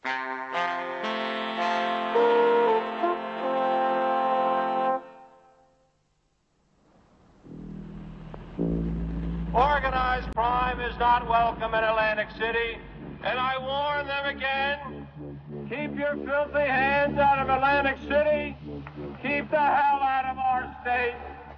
Organized crime is not welcome in Atlantic City, and I warn them again, keep your filthy hands out of Atlantic City, keep the hell out of our state.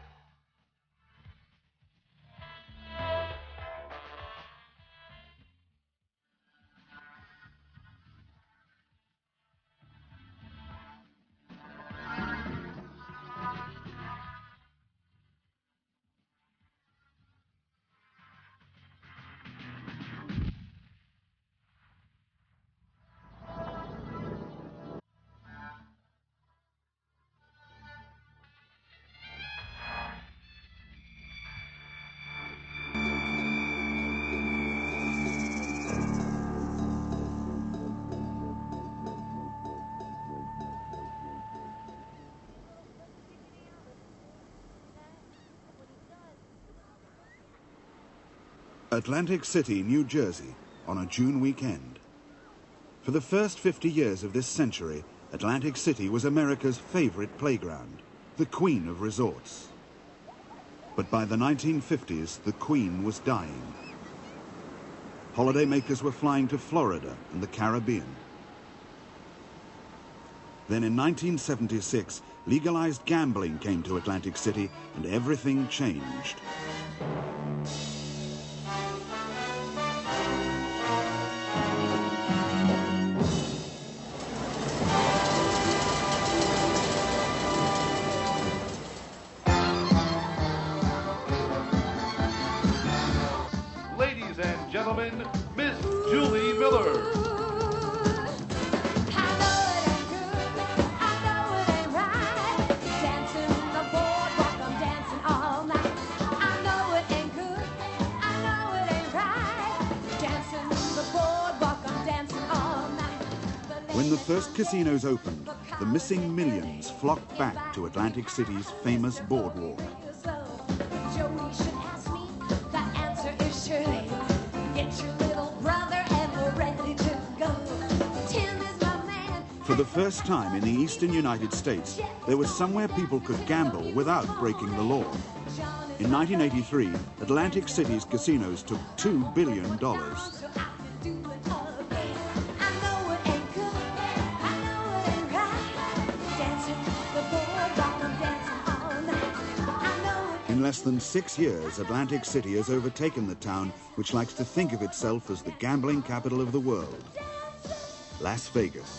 Atlantic City, New Jersey, on a June weekend. For the first 50 years of this century, Atlantic City was America's favorite playground, the queen of resorts. But by the 1950s, the queen was dying. Holidaymakers were flying to Florida and the Caribbean. Then in 1976, legalized gambling came to Atlantic City and everything changed. Ladies and gentlemen, Miss Julie Miller. When the first casinos opened, the missing millions flocked back to Atlantic City's famous boardwalk. For the first time in the eastern United States, there was somewhere people could gamble without breaking the law. In 1983, Atlantic City's casinos took $2 billion. In less than 6 years, Atlantic City has overtaken the town which likes to think of itself as the gambling capital of the world, Las Vegas.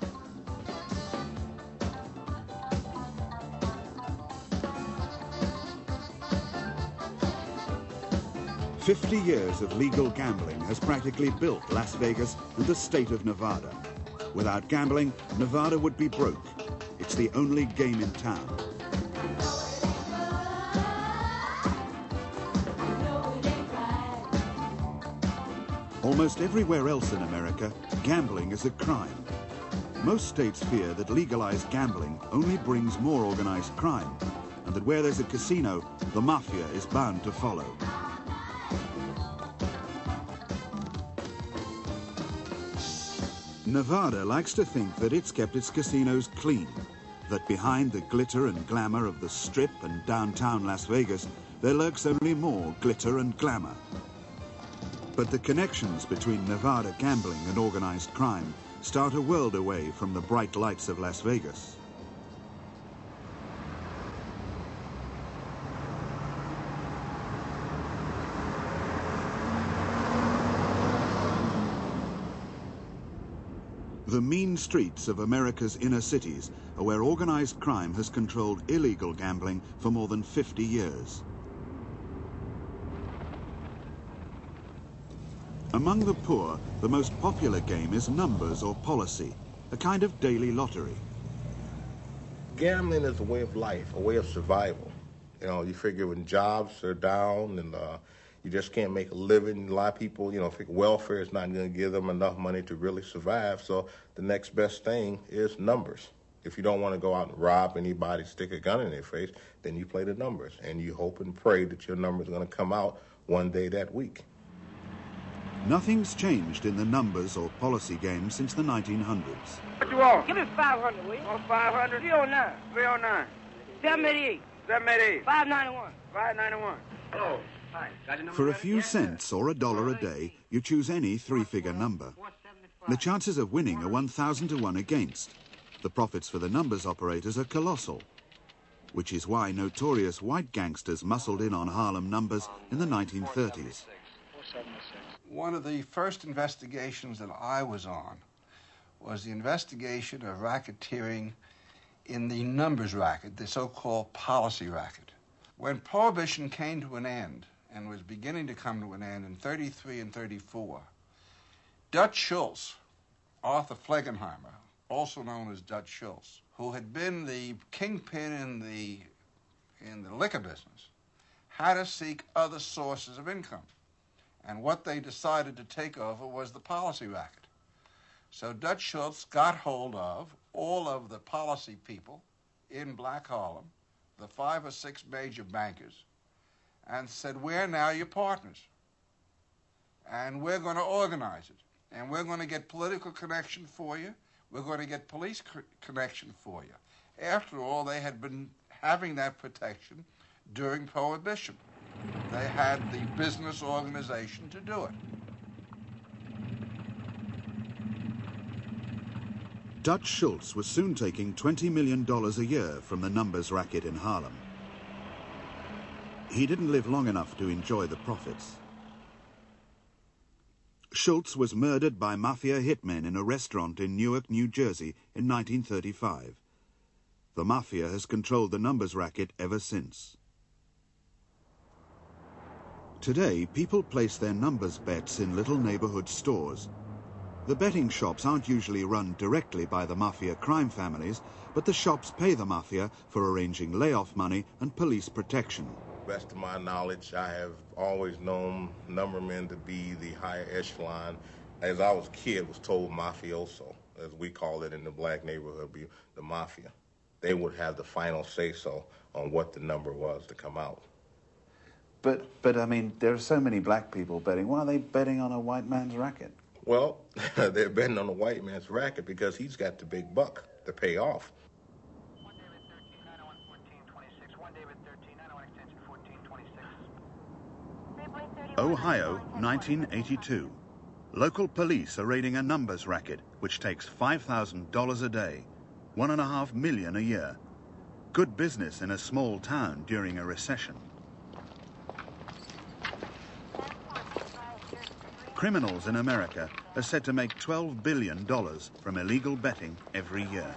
"50 years of legal gambling has practically built Las Vegas and the state of Nevada. Without gambling, Nevada would be broke. It's the only game in town." Almost everywhere else in America, gambling is a crime. Most states fear that legalized gambling only brings more organized crime, and that where there's a casino, the mafia is bound to follow. Nevada likes to think that it's kept its casinos clean, that behind the glitter and glamour of the Strip and downtown Las Vegas, there lurks only more glitter and glamour. But the connections between Nevada gambling and organized crime start a world away from the bright lights of Las Vegas. The mean streets of America's inner cities are where organized crime has controlled illegal gambling for more than 50 years. Among the poor, the most popular game is numbers or policy, a kind of daily lottery. Gambling is a way of life, a way of survival. You know, you figure when jobs are down and you just can't make a living, a lot of people, you know, think welfare is not going to give them enough money to really survive, so the next best thing is numbers. If you don't want to go out and rob anybody, stick a gun in their face, then you play the numbers, and you hope and pray that your number is going to come out one day that week. Nothing's changed in the numbers or policy game since the 1900s. What you want? Give me 500, will you? On 500? 309. 309. 788. 788. 591. 591. Oh. For a few cents or $1 a day, you choose any three-figure number. The chances of winning are 1,000 to 1 against. The profits for the numbers operators are colossal, which is why notorious white gangsters muscled in on Harlem numbers in the 1930s. One of the first investigations that I was on was the investigation of racketeering in the numbers racket, the so-called policy racket. When Prohibition came to an end, and was beginning to come to an end in 33 and 34, Dutch Schultz, Arthur Flegenheimer, also known as Dutch Schultz, who had been the kingpin in the liquor business, had to seek other sources of income. And what they decided to take over was the policy racket. So Dutch Schultz got hold of all of the policy people in Black Harlem, the 5 or 6 major bankers, and said, we're now your partners. And we're going to organize it. And we're going to get political connection for you. We're going to get police connection for you. After all, they had been having that protection during Prohibition. They had the business organization to do it. Dutch Schultz was soon taking $20 million a year from the numbers racket in Harlem. He didn't live long enough to enjoy the profits. Schultz was murdered by mafia hitmen in a restaurant in Newark, New Jersey in 1935. The mafia has controlled the numbers racket ever since. Today, people place their numbers bets in little neighborhood stores. The betting shops aren't usually run directly by the mafia crime families, but the shops pay the mafia for arranging layoff money and police protection. Best of my knowledge, I have always known numbermen to be the higher echelon. As I was a kid, was told mafioso, as we call it in the black neighborhood, be the mafia. They would have the final say-so on what the number was to come out. But I mean, there are so many black people betting. Why are they betting on a white man's racket? Well, they're betting on the white man's racket because he's got the big buck to pay off. Ohio, 1982. Local police are raiding a numbers racket, which takes $5,000 a day, $1.5 million a year. Good business in a small town during a recession. Criminals in America are said to make $12 billion from illegal betting every year.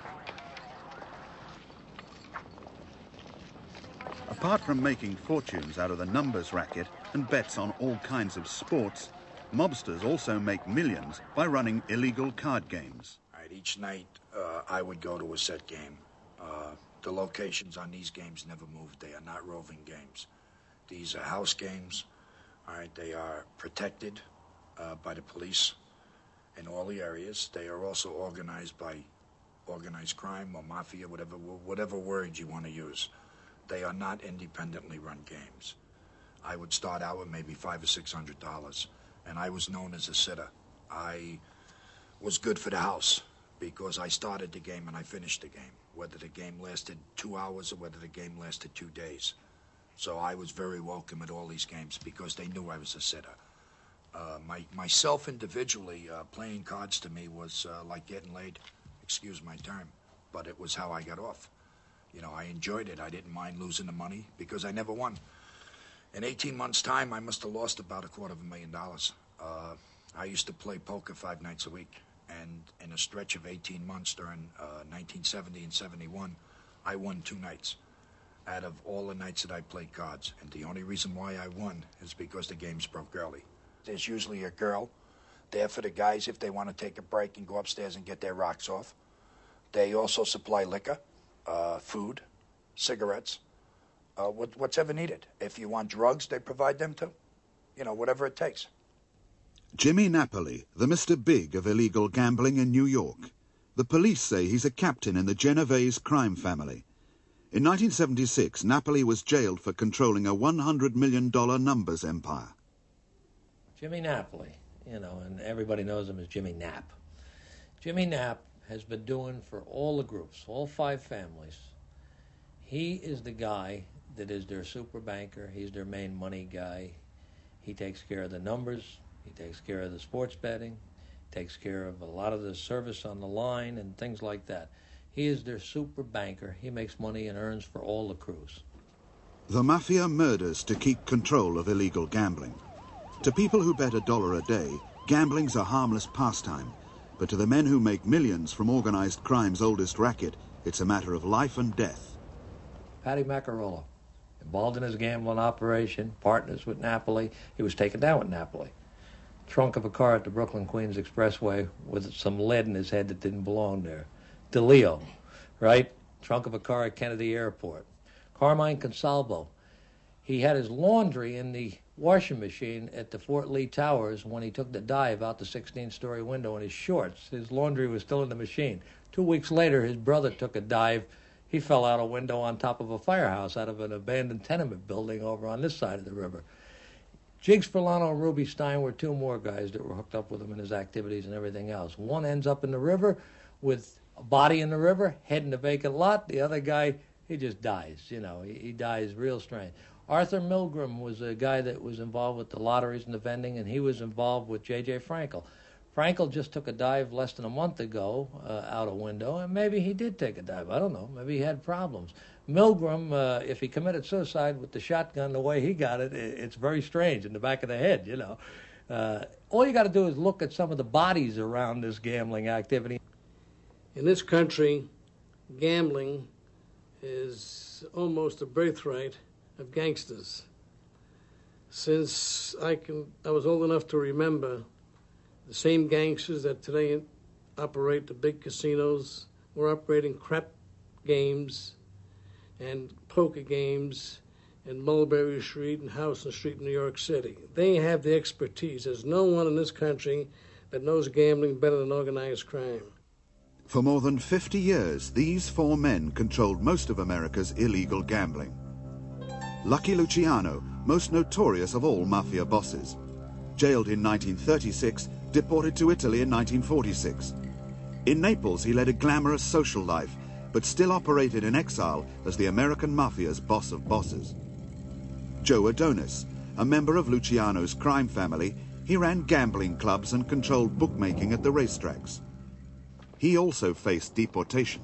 Apart from making fortunes out of the numbers racket and bets on all kinds of sports, mobsters also make millions by running illegal card games. All right, each night I would go to a set game. The locations on these games never moved. They are not roving games. These are house games. All right, they are protected by the police in all the areas. They are also organized by organized crime or mafia, whatever word you want to use. They are not independently run games. I would start out with maybe $500 or $600, and I was known as a sitter. I was good for the house because I started the game and I finished the game, whether the game lasted 2 hours or whether the game lasted 2 days. So I was very welcome at all these games because they knew I was a sitter. Myself individually, playing cards to me was like getting laid, excuse my term, but it was how I got off. You know, I enjoyed it. I didn't mind losing the money because I never won. In 18 months' time, I must have lost about $250,000. I used to play poker 5 nights a week, and in a stretch of 18 months during 1970 and 71, I won 2 nights out of all the nights that I played cards. And the only reason why I won is because the games broke early. There's usually a girl there for the guys if they want to take a break and go upstairs and get their rocks off. They also supply liquor, food, cigarettes, what's ever needed. If you want drugs, they provide them too. You know, whatever it takes. Jimmy Napoli, the Mr. Big of illegal gambling in New York. The police say he's a captain in the Genovese crime family. In 1976, Napoli was jailed for controlling a $100 million numbers empire. Jimmy Napoli you know, and everybody knows him as Jimmy Knapp. Jimmy Knapp has been doing for all the groups, all 5 families. He is the guy that is their super banker. He's their main money guy. He takes care of the numbers. He takes care of the sports betting. Takes care of a lot of the service on the line and things like that. He is their super banker. He makes money and earns for all the crews. The Mafia murders to keep control of illegal gambling. To people who bet $1 a day, gambling's a harmless pastime. But to the men who make millions from organized crime's oldest racket, it's a matter of life and death. Patty Macarola, involved in his gambling operation, partners with Napoli. He was taken down with Napoli. Trunk of a car at the Brooklyn-Queens Expressway with some lead in his head that didn't belong there. DeLeo, right? Trunk of a car at Kennedy Airport. Carmine Consalvo. He had his laundry in the washing machine at the Fort Lee Towers when he took the dive out the 16-story window in his shorts. His laundry was still in the machine. 2 weeks later, his brother took a dive. He fell out a window on top of a firehouse out of an abandoned tenement building over on this side of the river. Jiggs Furlano and Ruby Stein were 2 more guys that were hooked up with him in his activities and everything else. One ends up in the river with a body in the river, head in a vacant lot. The other guy, he just dies, you know. He dies real strange. Arthur Milgram was a guy that was involved with the lotteries and the vending, and he was involved with J.J. Frankel. Frankel just took a dive less than a month ago out a window, and maybe he did take a dive. I don't know. Maybe he had problems. Milgram, if he committed suicide with the shotgun the way he got it, it's very strange in the back of the head, you know. All you got to do is look at some of the bodies around this gambling activity. In this country, gambling is almost a birthright of gangsters. Since I was old enough to remember, the same gangsters that today operate the big casinos were operating crap games and poker games in Mulberry Street and Houston Street in New York City. They have the expertise. There's no one in this country that knows gambling better than organized crime. For more than 50 years, these 4 men controlled most of America's illegal gambling. Lucky Luciano, most notorious of all mafia bosses. Jailed in 1936, deported to Italy in 1946. In Naples, he led a glamorous social life, but still operated in exile as the American mafia's boss of bosses. Joe Adonis, a member of Luciano's crime family, he ran gambling clubs and controlled bookmaking at the racetracks. He also faced deportation.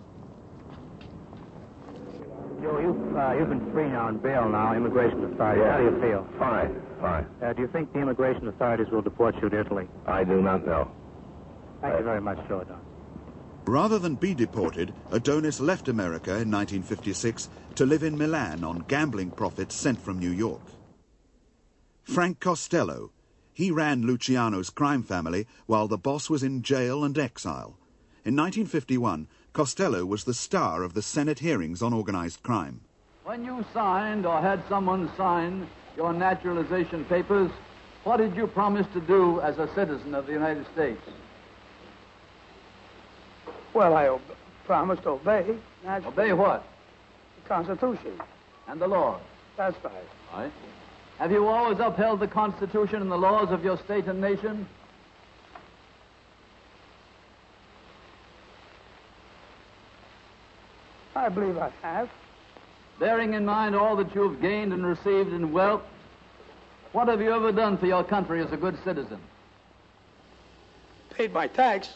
Joe, you've been free now on bail now, immigration authorities. Yeah. How do you feel? Fine. Do you think the immigration authorities will deport you to Italy? I do not know. Thank you very much, Joe Adonis. Rather than be deported, Adonis left America in 1956 to live in Milan on gambling profits sent from New York. Frank Costello, he ran Luciano's crime family while the boss was in jail and exile. In 1951, Costello was the star of the Senate hearings on organized crime. When you signed or had someone sign your naturalization papers, what did you promise to do as a citizen of the United States? Well, I promised to obey. Obey what? The Constitution. And the laws? That's right. Right. Have you always upheld the Constitution and the laws of your state and nation? I believe I have. Bearing in mind all that you've gained and received in wealth, what have you ever done for your country as a good citizen? Paid my tax.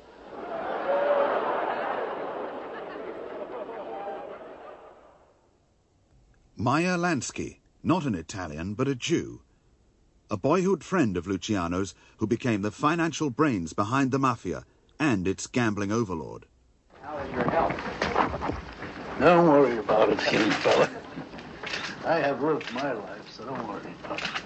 Meyer Lansky, not an Italian, but a Jew. A boyhood friend of Luciano's who became the financial brains behind the mafia and its gambling overlord. How is your health? Don't worry about it, young fella. I have lived my life, so don't worry about it.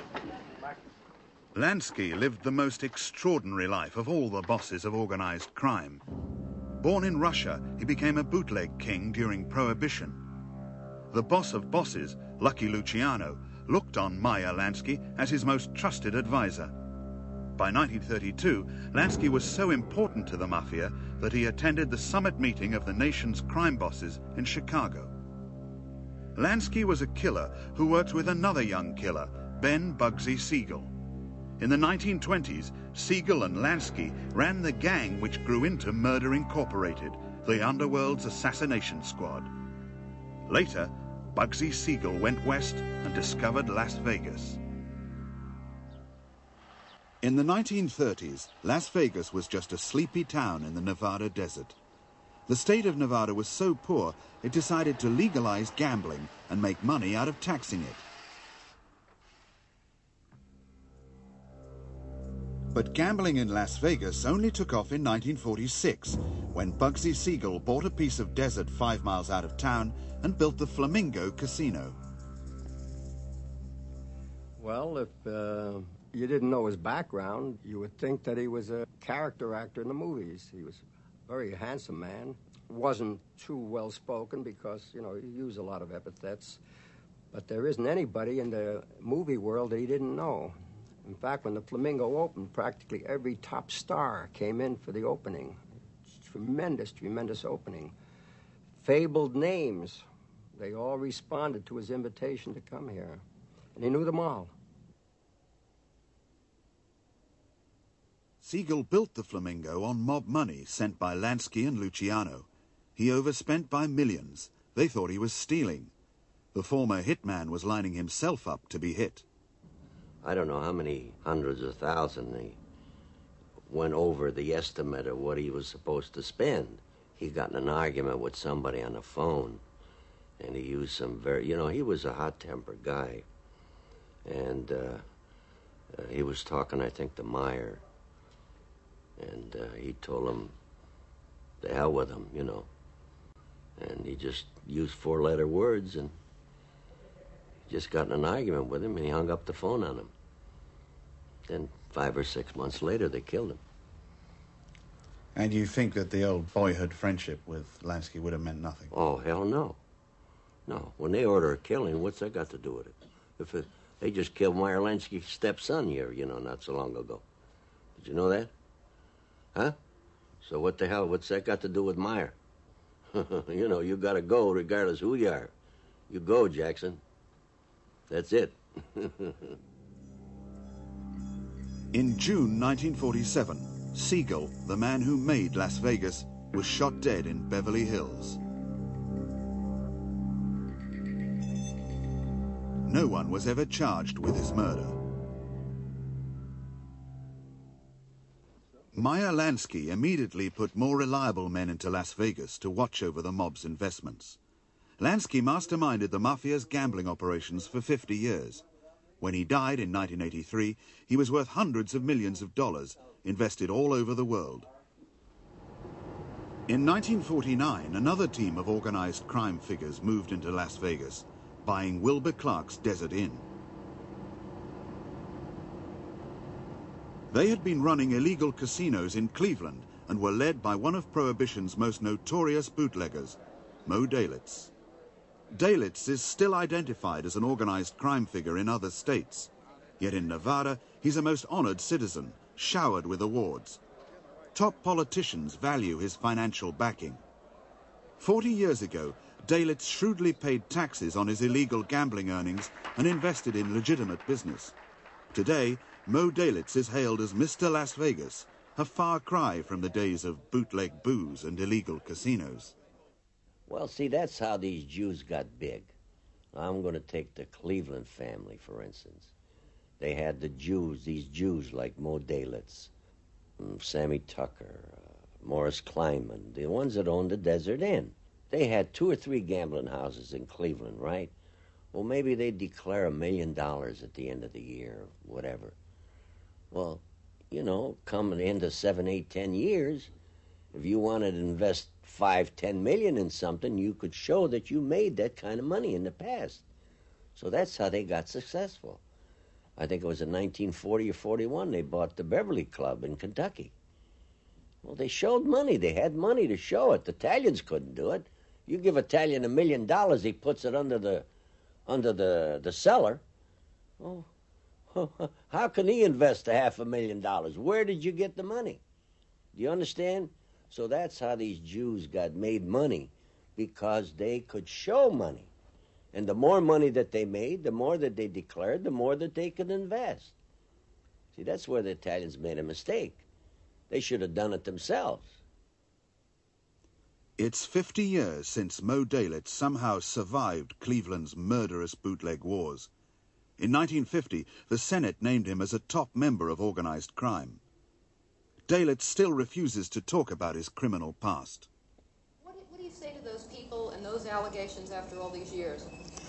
Lansky lived the most extraordinary life of all the bosses of organized crime. Born in Russia, he became a bootleg king during Prohibition. The boss of bosses, Lucky Luciano, looked on Meyer Lansky as his most trusted advisor. By 1932, Lansky was so important to the mafia that he attended the summit meeting of the nation's crime bosses in Chicago. Lansky was a killer who worked with another young killer, Ben Bugsy Siegel. In the 1920s, Siegel and Lansky ran the gang which grew into Murder Incorporated, the underworld's assassination squad. Later, Bugsy Siegel went west and discovered Las Vegas. In the 1930s, Las Vegas was just a sleepy town in the Nevada desert. The state of Nevada was so poor, it decided to legalize gambling and make money out of taxing it. But gambling in Las Vegas only took off in 1946, when Bugsy Siegel bought a piece of desert 5 miles out of town and built the Flamingo Casino. Well, if you didn't know his background, you would think that he was a character actor in the movies. He was a very handsome man. Wasn't too well-spoken because, you know, he used a lot of epithets. But there isn't anybody in the movie world that he didn't know. In fact, when the Flamingo opened, practically every top star came in for the opening. Tremendous, tremendous opening. Fabled names. They all responded to his invitation to come here. And he knew them all. Siegel built the Flamingo on mob money sent by Lansky and Luciano. He overspent by millions. They thought he was stealing. The former hitman was lining himself up to be hit. I don't know how many hundreds of thousands he went over the estimate of what he was supposed to spend. He got in an argument with somebody on the phone, and he used some very, you know, he was a hot-tempered guy. And he was talking, I think, to Meyer. And he told him, the hell with him, you know. And he just used 4-letter words and just got in an argument with him, and he hung up the phone on him. Then 5 or 6 months later, they killed him. And you think that the old boyhood friendship with Lansky would have meant nothing? Oh, hell no. No. When they order a killing, what's that got to do with it? They just killed Meyer Lansky's stepson here, you know, not so long ago. Did you know that? Huh? So what the hell, what's that got to do with Meyer? You know, you gotta go regardless who you are. You go, Jackson. That's it. In June 1947, Siegel, the man who made Las Vegas, was shot dead in Beverly Hills. No one was ever charged with his murder. Meyer Lansky immediately put more reliable men into Las Vegas to watch over the mob's investments. Lansky masterminded the mafia's gambling operations for 50 years. When he died in 1983, he was worth hundreds of millions of dollars, invested all over the world. In 1949, another team of organized crime figures moved into Las Vegas, buying Wilbur Clark's Desert Inn. They had been running illegal casinos in Cleveland and were led by one of Prohibition's most notorious bootleggers, Moe Dalitz. Dalitz is still identified as an organized crime figure in other states. Yet in Nevada, he's a most honored citizen, showered with awards. Top politicians value his financial backing. 40 years ago, Dalitz shrewdly paid taxes on his illegal gambling earnings and invested in legitimate business. Today, Moe Dalitz is hailed as Mr. Las Vegas, a far cry from the days of bootleg booze and illegal casinos. Well, see, that's how these Jews got big. I'm going to take the Cleveland family, for instance. They had the Jews, these Jews like Moe Dalitz, Sammy Tucker, Morris Kleinman, the ones that owned the Desert Inn. They had 2 or 3 gambling houses in Cleveland, right? Well, maybe they'd declare $1 million at the end of the year, or whatever. Well, you know, coming into 7, 8, 10 years, if you wanted to invest 5, 10 million in something, you could show that you made that kind of money in the past. So that's how they got successful. I think it was in 1940 or 41 they bought the Beverly Club in Kentucky. Well, they showed money. They had money to show it. The Italians couldn't do it. You give an Italian $1 million, he puts it under the cellar. Oh, how can he invest $500,000? Where did you get the money? Do you understand? So that's how these Jews got made money, because they could show money. And the more money that they made, the more that they declared, the more that they could invest. See, that's where the Italians made a mistake. They should have done it themselves. It's 50 years since Moe Dalitz somehow survived Cleveland's murderous bootleg wars. In 1950, the Senate named him as a top member of organized crime. Dalitz still refuses to talk about his criminal past. What do you say to those people and those allegations after all these years?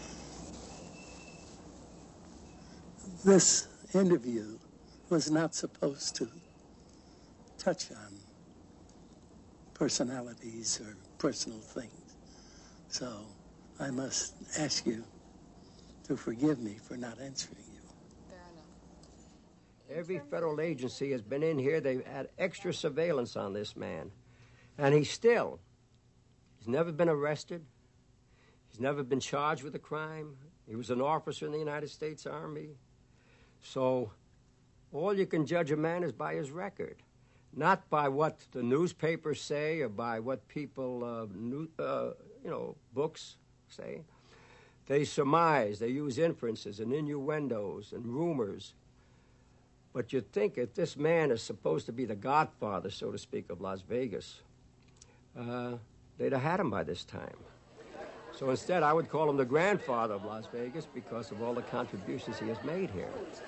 This interview was not supposed to touch on personalities or personal things. So I must ask you to forgive me for not answering you. Fair enough. Every federal agency has been in here. They've had extra surveillance on this man. And he's never been arrested. He's never been charged with a crime. He was an officer in the United States Army. So all you can judge a man is by his record, not by what the newspapers say or by what people, books say. They surmise, they use inferences and innuendos and rumors. But you'd think if this man is supposed to be the godfather, so to speak, of Las Vegas, they'd have had him by this time. So instead, I would call him the grandfather of Las Vegas because of all the contributions he has made here.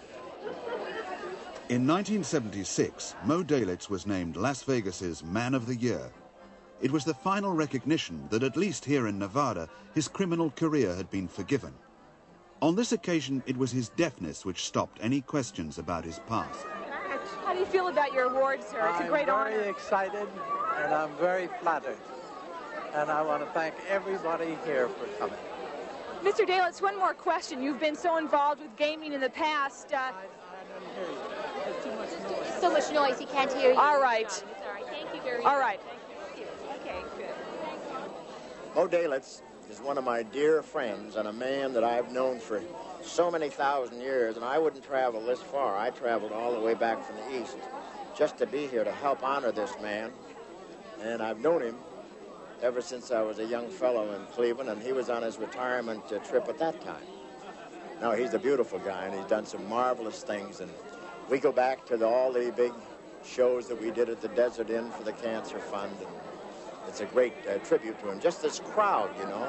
In 1976, Moe Dalitz was named Las Vegas's Man of the Year. It was the final recognition that, at least here in Nevada, his criminal career had been forgiven. On this occasion, it was his deafness which stopped any questions about his past. How do you feel about your award, sir? It's a great honor. I'm very excited, and I'm very flattered. And I want to thank everybody here for coming. Mr. Dalitz, one more question. You've been so involved with gaming in the past. I don't hear you. There's too much noise. So much noise, he can't hear you. All right. It's all right. Thank you very much. All right. Okay, good. Moe Dalitz is one of my dear friends and a man that I've known for so many thousand years, and I wouldn't travel this far. I traveled all the way back from the East just to be here to help honor this man. And I've known him ever since I was a young fellow in Cleveland, and he was on his retirement trip at that time. Now, he's a beautiful guy, and he's done some marvelous things, and we go back to all the big shows that we did at the Desert Inn for the Cancer Fund, and it's a great tribute to him. Just this crowd, you know.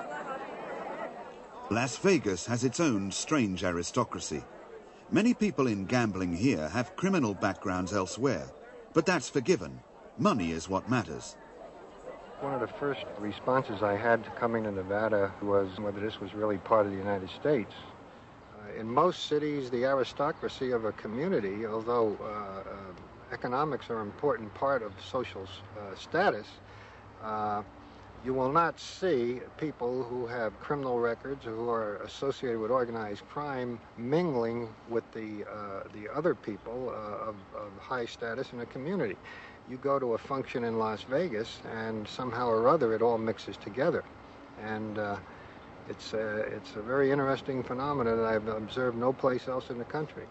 Las Vegas has its own strange aristocracy. Many people in gambling here have criminal backgrounds elsewhere, but that's forgiven. Money is what matters. One of the first responses I had to coming to Nevada was whether this was really part of the United States. In most cities, the aristocracy of a community, although economics are an important part of social status, you will not see people who have criminal records or who are associated with organized crime mingling with the other people of high status in a community. You go to a function in Las Vegas, and somehow or other it all mixes together. And it's a very interesting phenomenon that I've observed no place else in the country.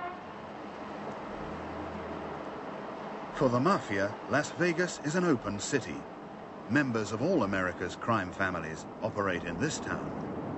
For the Mafia, Las Vegas is an open city. Members of all America's crime families operate in this town.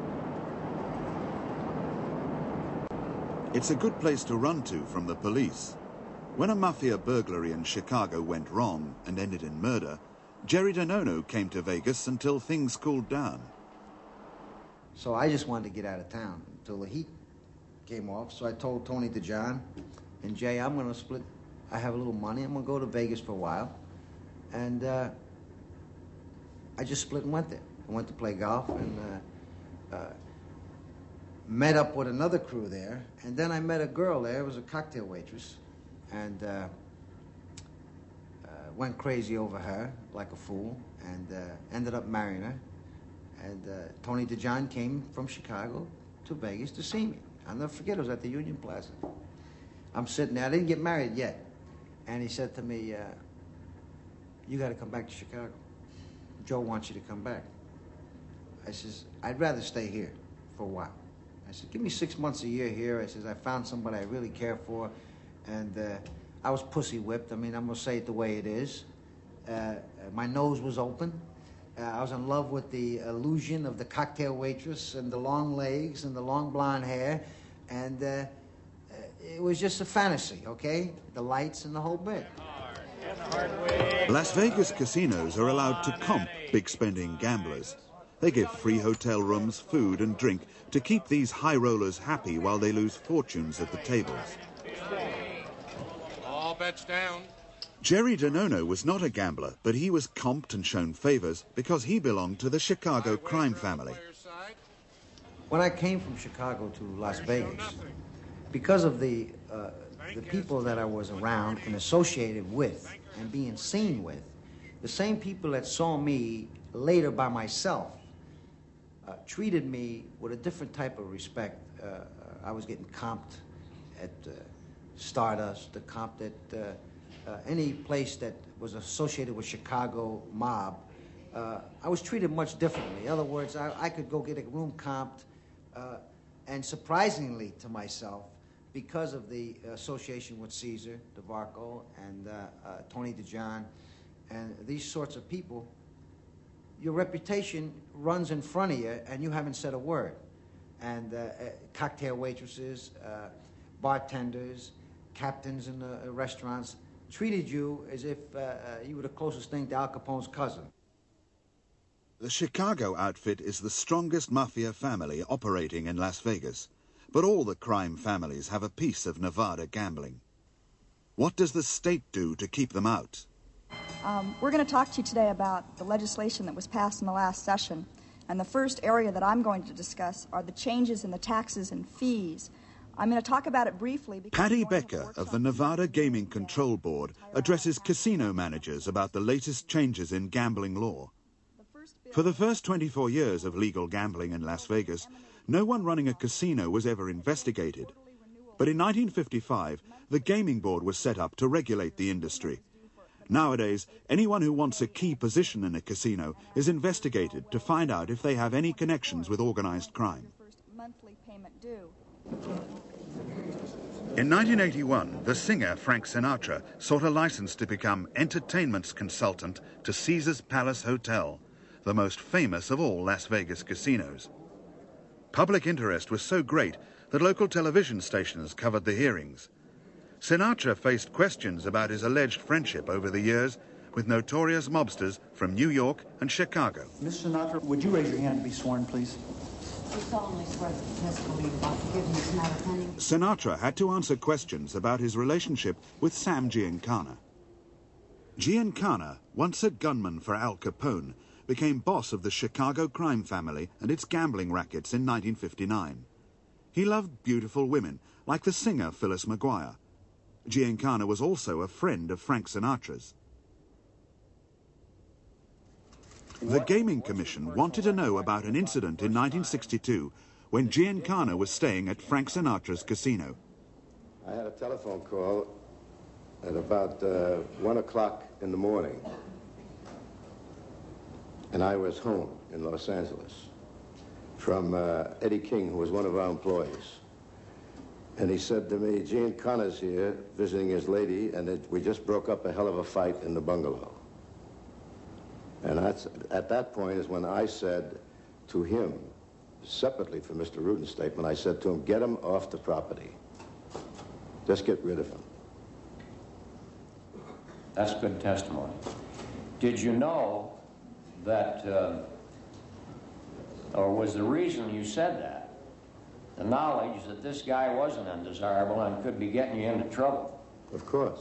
It's a good place to run to from the police. When a Mafia burglary in Chicago went wrong and ended in murder, Jerry DiNonno came to Vegas until things cooled down. So I just wanted to get out of town until the heat came off. So I told Tony DeJohn and Jay, I'm going to split. I have a little money. I'm going to go to Vegas for a while. And I just split and went there. I went to play golf and met up with another crew there. And then I met a girl there. It was a cocktail waitress. And went crazy over her like a fool and ended up marrying her. And Tony DeJohn came from Chicago to Vegas to see me. I'll never forget, it was at the Union Plaza. I'm sitting there, I didn't get married yet. And he said to me, you got to come back to Chicago. Joe wants you to come back. I says, I'd rather stay here for a while. I said, give me 6 months a year here. I says, I found somebody I really care for. And I was pussy whipped. I mean, I'm going to say it the way it is. My nose was open. I was in love with the illusion of the cocktail waitress and the long legs and the long blonde hair. And it was just a fantasy, okay? The lights and the whole bit. Las Vegas casinos are allowed to comp big-spending gamblers. They give free hotel rooms, food and drink to keep these high rollers happy while they lose fortunes at the tables. All bets down. Jerry DeNono was not a gambler, but he was comped and shown favors because he belonged to the Chicago crime family. When I came from Chicago to Las Vegas, because of the people that I was around and associated with and being seen with, the same people that saw me later by myself treated me with a different type of respect. I was getting comped at Stardust, comped at any place that was associated with Chicago mob. I was treated much differently. In other words, I could go get a room comped, and surprisingly to myself, because of the association with Caesar DeVarco and Tony DeJohn and these sorts of people, your reputation runs in front of you and you haven't said a word. And cocktail waitresses, bartenders, captains in the restaurants treated you as if you were the closest thing to Al Capone's cousin. The Chicago outfit is the strongest mafia family operating in Las Vegas, but all the crime families have a piece of Nevada gambling. What does the state do to keep them out? We're going to talk to you today about the legislation that was passed in the last session. And the first area that I'm going to discuss are the changes in the taxes and fees. I'm going to talk about it briefly. Patty Becker of the Nevada Gaming Control Board addresses casino managers about the latest changes in gambling law. For the first 24 years of legal gambling in Las Vegas, no one running a casino was ever investigated. But in 1955, the Gaming Board was set up to regulate the industry. Nowadays, anyone who wants a key position in a casino is investigated to find out if they have any connections with organized crime. In 1981, the singer Frank Sinatra sought a license to become entertainment consultant to Caesar's Palace Hotel, the most famous of all Las Vegas casinos. Public interest was so great that local television stations covered the hearings. Sinatra faced questions about his alleged friendship over the years with notorious mobsters from New York and Chicago. Miss Sinatra, would you raise your hand to be sworn, please? You solemnly swear that the testimony about to give in this matter pending. Sinatra had to answer questions about his relationship with Sam Giancana. Giancana, once a gunman for Al Capone, became boss of the Chicago crime family and its gambling rackets in 1959. He loved beautiful women, like the singer Phyllis McGuire. Giancana was also a friend of Frank Sinatra's. The Gaming Commission wanted to know about an incident in 1962 when Giancana was staying at Frank Sinatra's casino. I had a telephone call at about 1 o'clock in the morning, and I was home in Los Angeles from Eddie King, who was one of our employees. And he said to me, Giancana's here visiting his lady, and we just broke up a hell of a fight in the bungalow. And at that point is when I said to him, separately from Mr. Ruden's statement, I said to him, get him off the property. Just get rid of him. That's good testimony. Did you know that, or was the reason you said that, the knowledge that this guy wasn't undesirable and could be getting you into trouble? Of course.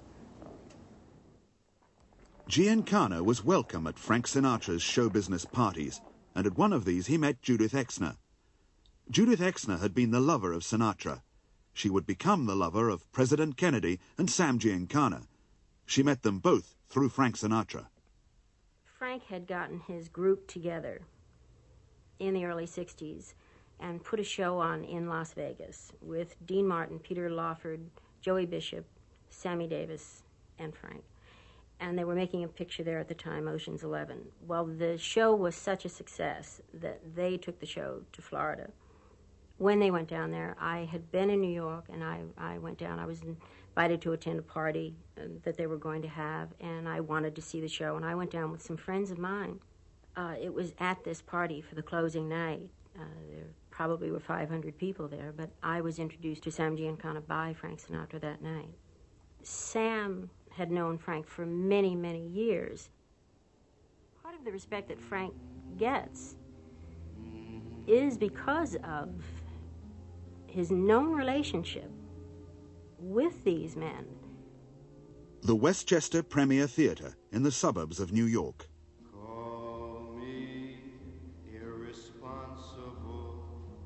Giancana was welcome at Frank Sinatra's show business parties, and at one of these he met Judith Exner. Judith Exner had been the lover of Sinatra. She would become the lover of President Kennedy and Sam Giancana. She met them both through Frank Sinatra. Frank had gotten his group together in the early 60s and put a show on in Las Vegas with Dean Martin, Peter Lawford, Joey Bishop, Sammy Davis, and Frank. And they were making a picture there at the time, Ocean's 11. Well, the show was such a success that they took the show to Florida. When they went down there, I had been in New York, and I went down. I was invited to attend a party that they were going to have, and I wanted to see the show, and I went down with some friends of mine. It was at this party for the closing night. There were probably were 500 people there, but I was introduced to Sam Giancana by Frank Sinatra that night. Sam had known Frank for many, many years. Part of the respect that Frank gets is because of his known relationship with these men. The Westchester Premier Theatre in the suburbs of New York. Call me irresponsible.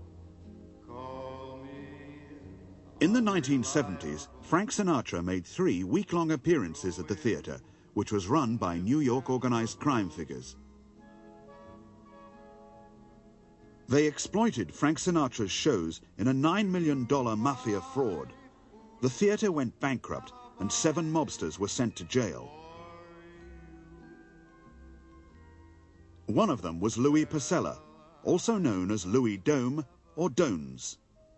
Call me. In the 1970s, Frank Sinatra made 3 week-long appearances at the theatre, which was run by New York organized crime figures. They exploited Frank Sinatra's shows in a $9 million mafia fraud. The theatre went bankrupt and 7 mobsters were sent to jail. One of them was Louis Pasella, also known as Louis Dome or Dones.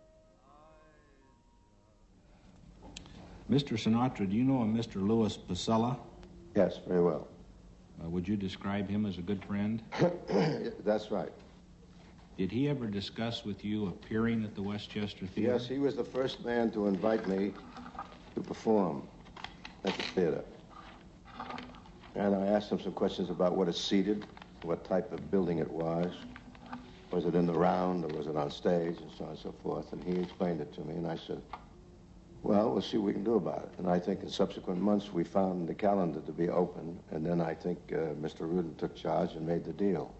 Mr. Sinatra, do you know a Mr. Louis Pasella? Yes, very well. Would you describe him as a good friend? That's right. Did he ever discuss with you appearing at the Westchester Theatre? Yes, he was the first man to invite me to perform at the theater. And I asked him some questions about what it seated, what type of building it was. Was it in the round or was it on stage and so on and so forth? And he explained it to me and I said, well, we'll see what we can do about it. And I think in subsequent months we found the calendar to be open, and then I think Mr. Rudin took charge and made the deal.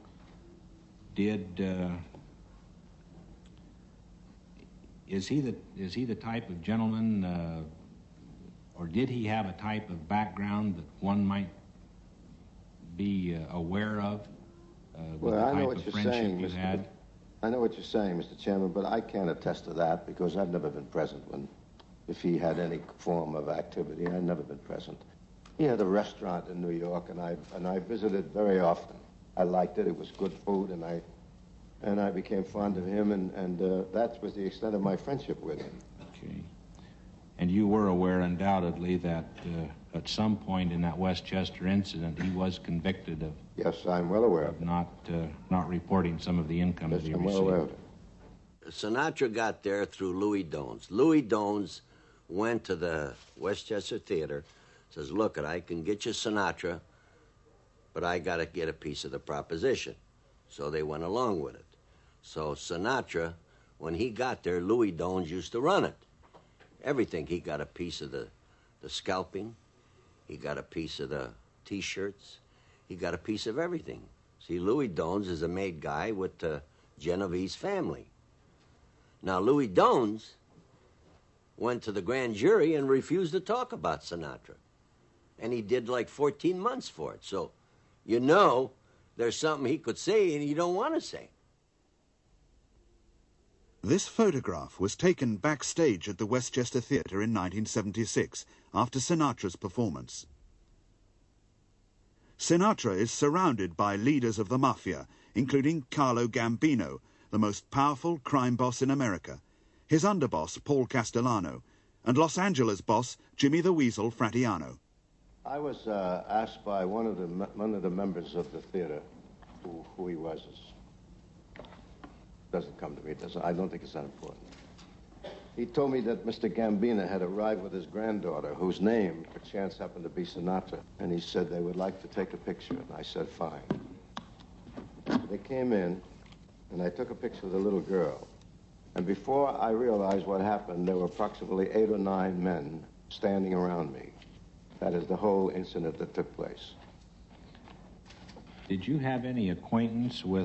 Is he the type of gentleman, or did he have a type of background that one might be aware of? Well, I know what you're saying, I know what you're saying, Mr. Chairman, but I can't attest to that because I've never been present if he had any form of activity. I've never been present. He had a restaurant in New York, and I visited very often. I liked it. It was good food, and I became fond of him, and that was the extent of my friendship with him. Okay. And you were aware, undoubtedly, that at some point in that Westchester incident, he was convicted of... Yes, I'm well aware of it. Not reporting some of the income that he received. I'm well aware of it. Sinatra got there through Louis Dones. Louis Dones went to the Westchester Theatre, says, look, I can get you Sinatra, but I got to get a piece of the proposition. So they went along with it. So Sinatra, when he got there, Louis Dones used to run it. Everything. He got a piece of the scalping. He got a piece of the T-shirts. He got a piece of everything. See, Louis Dones is a made guy with the Genovese family. Now, Louis Dones went to the grand jury and refused to talk about Sinatra. And he did like 14 months for it. So, you know, there's something he could say and he don't want to say. This photograph was taken backstage at the Westchester Theatre in 1976 after Sinatra's performance. Sinatra is surrounded by leaders of the mafia, including Carlo Gambino, the most powerful crime boss in America, his underboss, Paul Castellano, and Los Angeles boss, Jimmy the Weasel Fratiano. I was asked by one of the members of the theater who he was. Doesn't come to me. I don't think it's that important. He told me that Mr. Gambino had arrived with his granddaughter, whose name, perchance, happened to be Sinatra. And he said they would like to take a picture. And I said, fine. They came in, and I took a picture of the little girl. And before I realized what happened, there were approximately 8 or 9 men standing around me. That is the whole incident that took place. Did you have any acquaintance with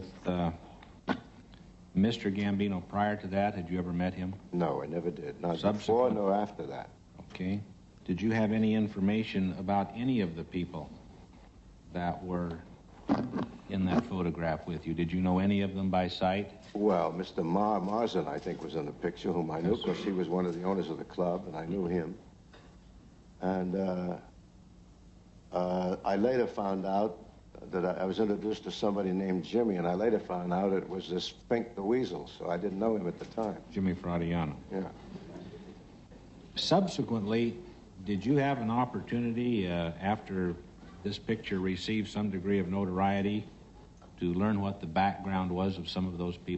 Mr. Gambino prior to that? Had you ever met him? No, I never did. Not before nor after that. Okay. Did you have any information about any of the people that were in that photograph with you? Did you know any of them by sight? Well, Mr. Marzin, I think, was in the picture, whom I knew because he was one of the owners of the club, and I knew him. And I later found out that I was introduced to somebody named Jimmy, and I later found out it was this Fink the Weasel, so I didn't know him at the time. Jimmy Fratiano. Yeah. Subsequently, did you have an opportunity, after this picture received some degree of notoriety, to learn what the background was of some of those people?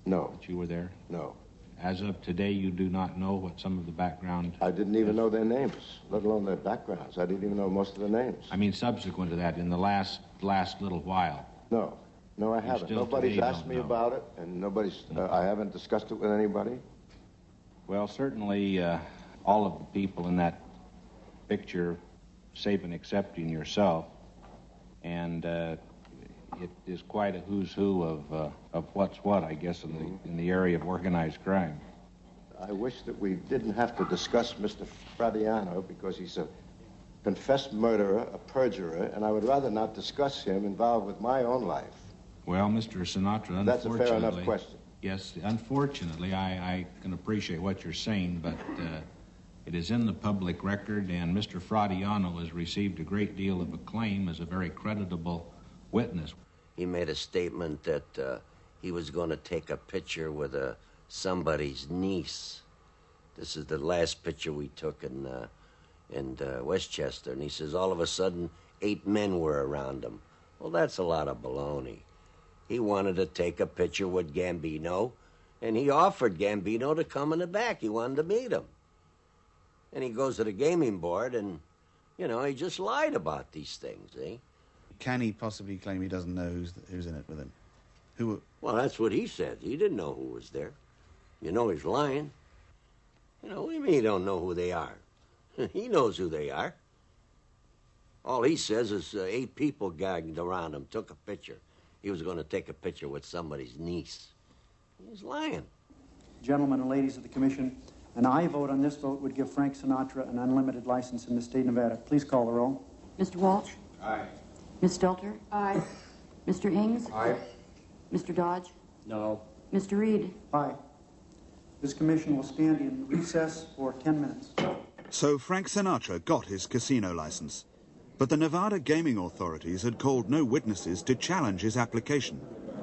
No. That you were there? No. As of today, you do not know what some of the background... I didn't even know their names, let alone their backgrounds. I didn't even know most of the names. I mean, subsequent to that, in the last little while. No. No, I haven't. Nobody's asked me about it, and I haven't discussed it with anybody. Well, certainly all of the people in that picture, safe and accepting yourself, and it is quite a who's who of what's what, I guess, in the area of organized crime. I wish that we didn't have to discuss Mr. Fradiano because he's a confessed murderer, a perjurer, and I would rather not discuss him involved with my own life. Well, Mr. Sinatra, unfortunately... That's a fair enough question. Yes, unfortunately, I can appreciate what you're saying, but it is in the public record, and Mr. Fradiano has received a great deal of acclaim as a very creditable witness. He made a statement that he was going to take a picture with somebody's niece. This is the last picture we took in Westchester, and he says all of a sudden 8 men were around him. Well, that's a lot of baloney. He wanted to take a picture with Gambino, and he offered Gambino to come in the back. He wanted to meet him. And he goes to the gaming board, and, you know, he just lied about these things, eh? Can he possibly claim he doesn't know who's in it with him? Well, that's what he said. He didn't know who was there. You know he's lying. You know, what do you mean he don't know who they are? He knows who they are. All he says is 8 people gagged around him, took a picture. He was going to take a picture with somebody's niece. He's lying. Gentlemen and ladies of the commission, an aye vote on this vote would give Frank Sinatra an unlimited license in the state of Nevada. Please call the roll. Mr. Walsh? Aye. Ms. Stelter? Aye. Mr. Ings? Aye. Mr. Dodge? No. Mr. Reed? Aye. This commission will stand in recess for 10 minutes. So Frank Sinatra got his casino license. But the Nevada gaming authorities had called no witnesses to challenge his application.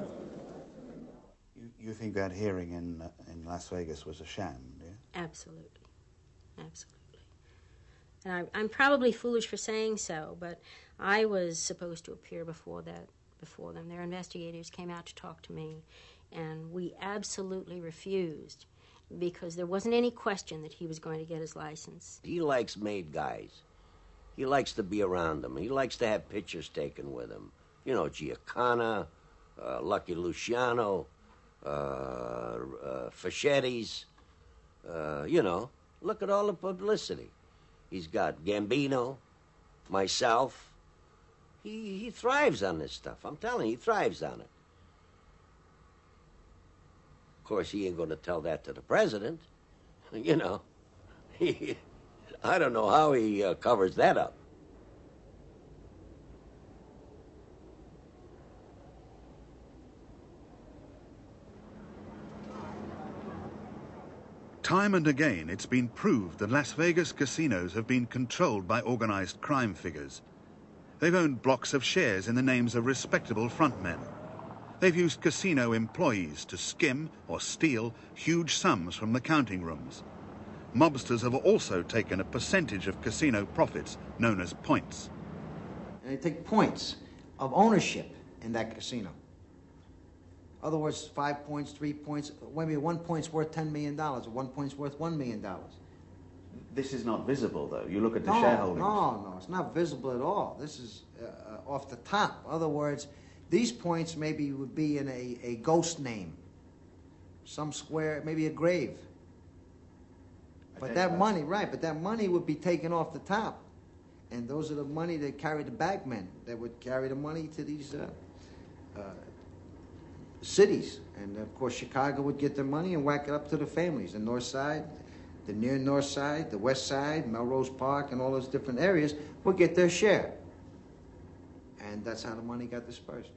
You think that hearing in Las Vegas was a sham, do you? Absolutely. Absolutely. And I'm probably foolish for saying so, but I was supposed to appear before them. Their investigators came out to talk to me, and we absolutely refused because there wasn't any question that he was going to get his license. He likes made guys. He likes to be around them. He likes to have pictures taken with him. You know, Giacana, Lucky Luciano, Fachetti's, you know. Look at all the publicity. He's got Gambino, myself. He thrives on this stuff. I'm telling you, he thrives on it. Of course, he ain't going to tell that to the president. You know, I don't know how he covers that up. Time and again, it's been proved that Las Vegas casinos have been controlled by organized crime figures. They've owned blocks of shares in the names of respectable frontmen. They've used casino employees to skim or steal huge sums from the counting rooms. Mobsters have also taken a percentage of casino profits known as points. And they take points of ownership in that casino. In other words, 5 points, 3 points, maybe 1 point's worth $10 million, or 1 point's worth $1 million. This is not visible, though. You look at the shareholdings. No, it's not visible at all. This is off the top. In other words, these points maybe would be in a ghost name, some square, maybe a grave. But that money, right, but that money would be taken off the top. And those are the money that carry the bagmen, that would carry the money to these cities. And, of course, Chicago would get their money and whack it up to the families. The north side, the near north side, the west side, Melrose Park, and all those different areas would get their share. And that's how the money got dispersed.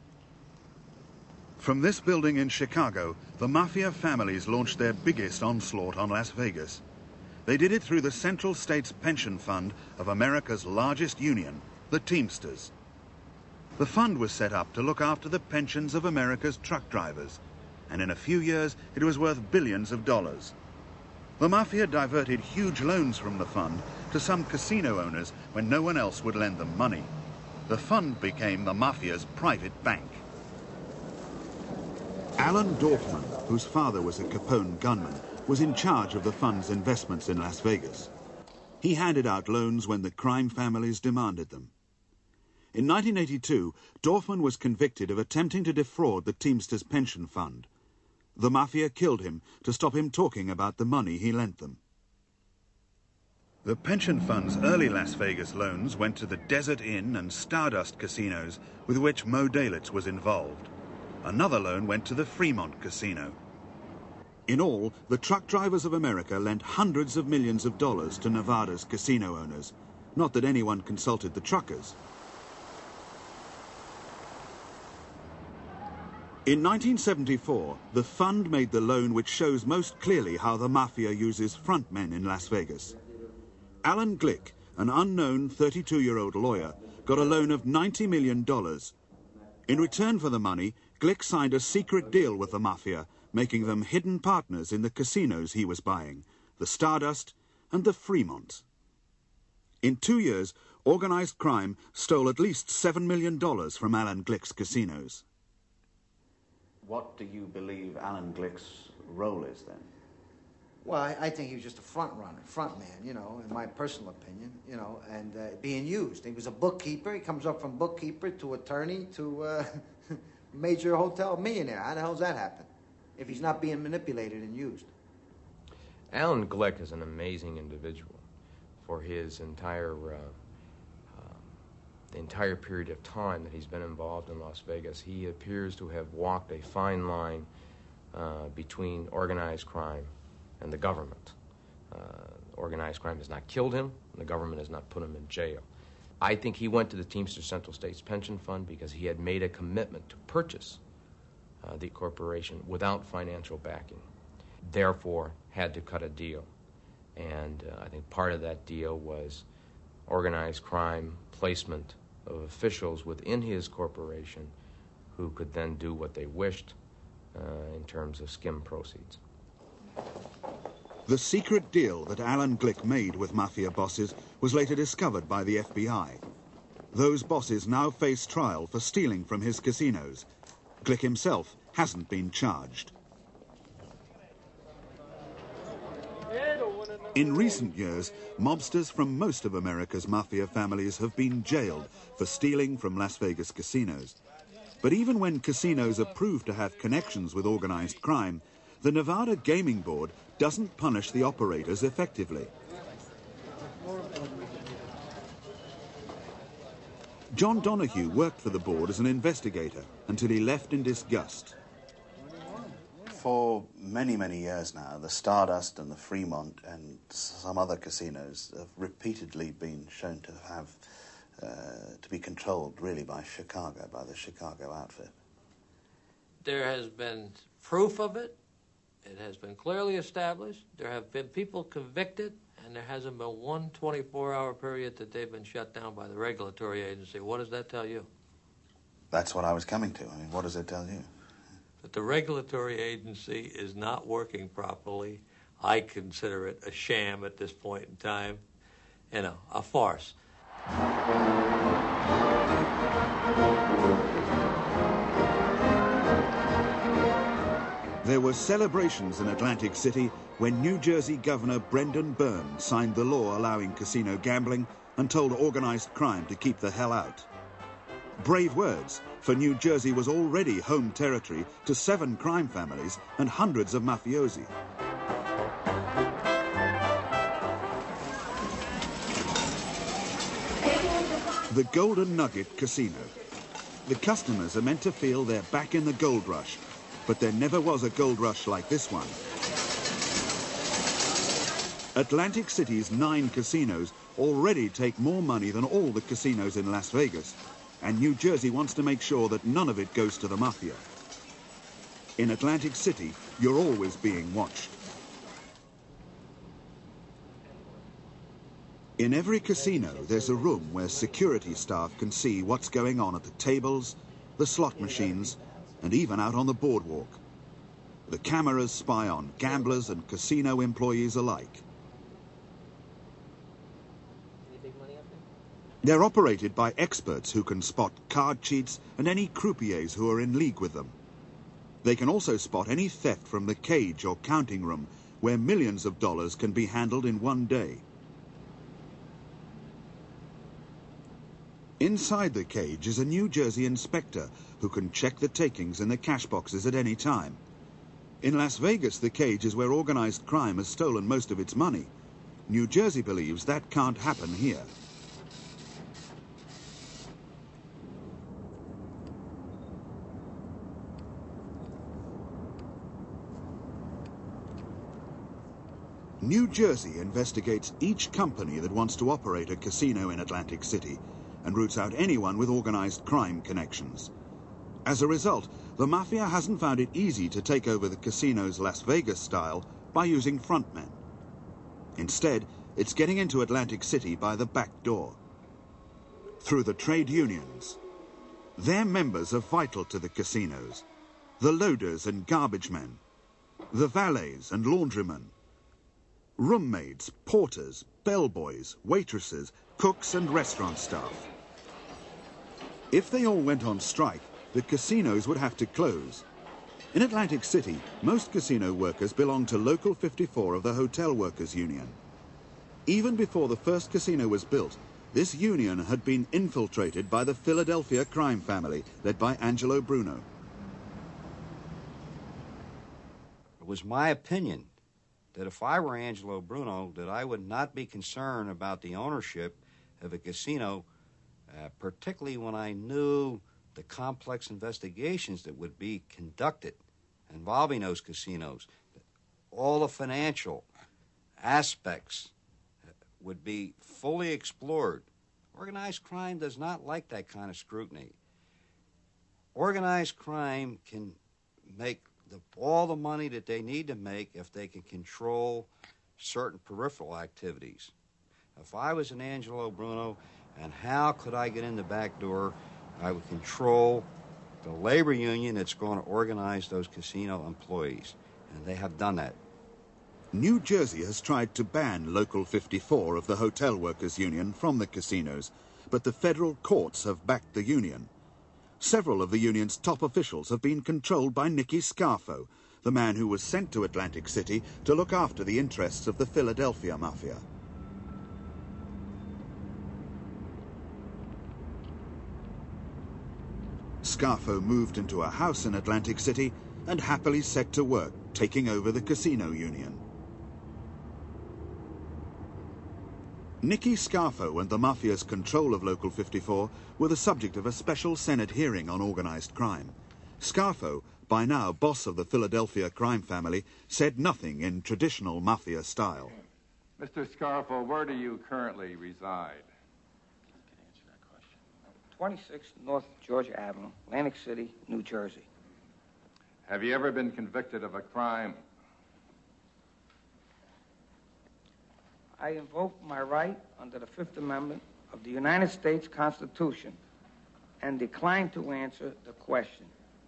From this building in Chicago, the mafia families launched their biggest onslaught on Las Vegas. They did it through the Central States Pension Fund of America's largest union, the Teamsters. The fund was set up to look after the pensions of America's truck drivers, and in a few years it was worth billions of dollars. The mafia diverted huge loans from the fund to some casino owners when no one else would lend them money. The fund became the mafia's private bank. Alan Dorfman, whose father was a Capone gunman, was in charge of the fund's investments in Las Vegas. He handed out loans when the crime families demanded them. In 1982, Dorfman was convicted of attempting to defraud the Teamsters Pension Fund. The Mafia killed him to stop him talking about the money he lent them. The pension fund's early Las Vegas loans went to the Desert Inn and Stardust casinos, with which Moe Dalitz was involved. Another loan went to the Fremont Casino. In all, the Truck Drivers of America lent hundreds of millions of dollars to Nevada's casino owners. Not that anyone consulted the truckers. In 1974, the fund made the loan which shows most clearly how the Mafia uses frontmen in Las Vegas. Alan Glick, an unknown 32-year-old lawyer, got a loan of $90 million. In return for the money, Glick signed a secret deal with the Mafia, making them hidden partners in the casinos he was buying, the Stardust and the Fremont. In 2 years, organized crime stole at least $7 million from Alan Glick's casinos. What do you believe Alan Glick's role is then? Well, I think he was just a front man, you know, in my personal opinion, you know, and being used. He was a bookkeeper. He comes up from bookkeeper to attorney to major hotel millionaire. How the hell's that happen if he's not being manipulated and used? Alan Glick is an amazing individual. For his the entire period of time that he's been involved in Las Vegas, he appears to have walked a fine line between organized crime and the government. Organized crime has not killed him, and the government has not put him in jail. I think he went to the Teamsters Central States Pension Fund because he had made a commitment to purchase the corporation without financial backing, therefore had to cut a deal. And I think part of that deal was organized crime placement of officials within his corporation who could then do what they wished in terms of skim proceeds. The secret deal that Alan Glick made with Mafia bosses was later discovered by the FBI. Those bosses now face trial for stealing from his casinos. Glick himself hasn't been charged. In recent years, mobsters from most of America's Mafia families have been jailed for stealing from Las Vegas casinos. But even when casinos are proved to have connections with organized crime, the Nevada Gaming Board doesn't punish the operators effectively. John Donahue worked for the board as an investigator until he left in disgust. For many, many years now, the Stardust and the Fremont and some other casinos have repeatedly been shown to have to be controlled really by Chicago, by the Chicago outfit. There has been proof of it. It has been clearly established. There have been people convicted, and there hasn't been one 24-hour period that they've been shut down by the regulatory agency. What does that tell you? That's what I was coming to. I mean, what does it tell you? That the regulatory agency is not working properly. I consider it a sham at this point in time, you know, a farce. There were celebrations in Atlantic City when New Jersey Governor Brendan Byrne signed the law allowing casino gambling and told organized crime to keep the hell out. Brave words, for New Jersey was already home territory to 7 crime families and hundreds of mafiosi. The Golden Nugget Casino. The customers are meant to feel they're back in the gold rush, but there never was a gold rush like this one. Atlantic City's 9 casinos already take more money than all the casinos in Las Vegas, and New Jersey wants to make sure that none of it goes to the Mafia. In Atlantic City, you're always being watched. In every casino, there's a room where security staff can see what's going on at the tables, the slot machines, and even out on the boardwalk. The cameras spy on gamblers and casino employees alike. They're operated by experts who can spot card cheats and any croupiers who are in league with them. They can also spot any theft from the cage or counting room, where millions of dollars can be handled in one day. Inside the cage is a New Jersey inspector who can check the takings in the cash boxes at any time. In Las Vegas, the cage is where organized crime has stolen most of its money. New Jersey believes that can't happen here. New Jersey investigates each company that wants to operate a casino in Atlantic City and roots out anyone with organized crime connections. As a result, the Mafia hasn't found it easy to take over the casino's Las Vegas style by using frontmen. Instead, it's getting into Atlantic City by the back door, through the trade unions. Their members are vital to the casinos, the loaders and garbage men, the valets and laundrymen, roommaids, porters, bellboys, waitresses, cooks and restaurant staff. If they all went on strike, the casinos would have to close. In Atlantic City, most casino workers belong to Local 54 of the Hotel Workers Union. Even before the first casino was built, this union had been infiltrated by the Philadelphia crime family, led by Angelo Bruno. It was my opinion that if I were Angelo Bruno, that I would not be concerned about the ownership of a casino, particularly when I knew the complex investigations that would be conducted involving those casinos. All the financial aspects would be fully explored. Organized crime does not like that kind of scrutiny. Organized crime can make all the money that they need to make if they can control certain peripheral activities. If I was an Angelo Bruno, and how could I get in the back door, I would control the labor union that's going to organize those casino employees, and they have done that. New Jersey has tried to ban Local 54 of the Hotel Workers Union from the casinos, but the federal courts have backed the union. Several of the union's top officials have been controlled by Nicky Scarfo, the man who was sent to Atlantic City to look after the interests of the Philadelphia Mafia. Scarfo moved into a house in Atlantic City and happily set to work, taking over the casino union. Nicky Scarfo and the Mafia's control of Local 54 were the subject of a special Senate hearing on organized crime. Scarfo, by now boss of the Philadelphia crime family, said nothing in traditional Mafia style. Mr. Scarfo, where do you currently reside? 26 North Georgia Avenue, Atlantic City, New Jersey. Have you ever been convicted of a crime? I invoke my right under the Fifth Amendment of the United States Constitution and decline to answer the question.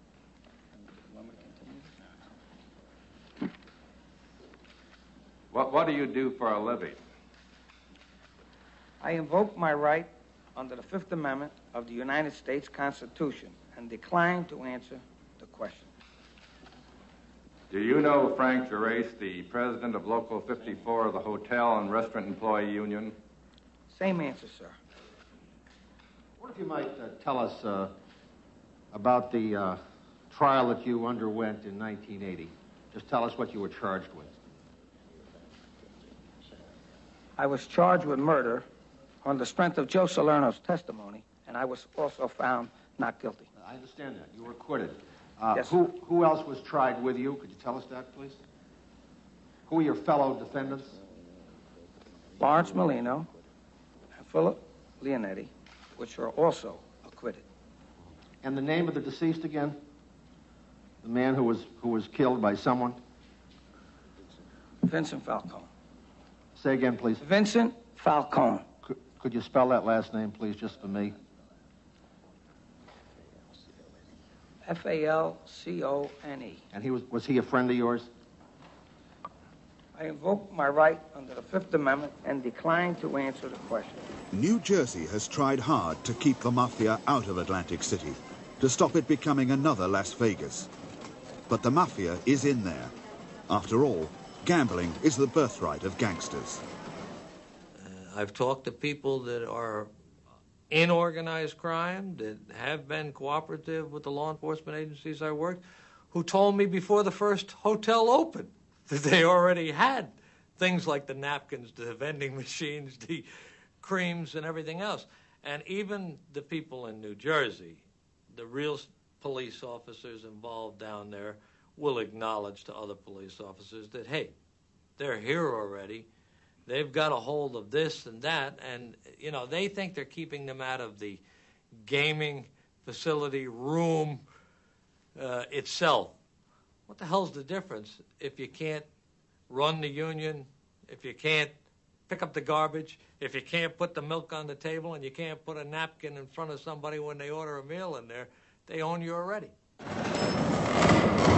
What do you do for a living? I invoke my right under the Fifth Amendment of the United States Constitution and decline to answer the question. Do you know Frank Gerace, the president of Local 54 of the Hotel and Restaurant Employee Union? Same answer, sir. What if you might tell us about the trial that you underwent in 1980? Just tell us what you were charged with. I was charged with murder on the strength of Joe Salerno's testimony, and I was also found not guilty. I understand that. You were acquitted. Yes. Who else was tried with you? Could you tell us that, please? Who are your fellow defendants? Lawrence Molino and Philip Leonetti, which are also acquitted. And the name of the deceased again? The man who was killed by someone? Vincent Falcone. Say again, please. Vincent Falcone. Could you spell that last name, please, just for me? Falcone. And was he a friend of yours? I invoke my right under the Fifth Amendment and decline to answer the question. New Jersey has tried hard to keep the Mafia out of Atlantic City, to stop it becoming another Las Vegas. But the mafia is in there. After all, gambling is the birthright of gangsters. I've talked to people that are in organized crime, that have been cooperative with the law enforcement agencies I worked, who told me before the first hotel opened that they already had things like the napkins, the vending machines, the creams, and everything else. And even the people in New Jersey, the real police officers involved down there, will acknowledge to other police officers that, hey, they're here already. They've got a hold of this and that, and, you know, they think they're keeping them out of the gaming facility room itself. What the hell's the difference if you can't run the union, if you can't pick up the garbage, if you can't put the milk on the table, and you can't put a napkin in front of somebody when they order a meal in there? They own you already.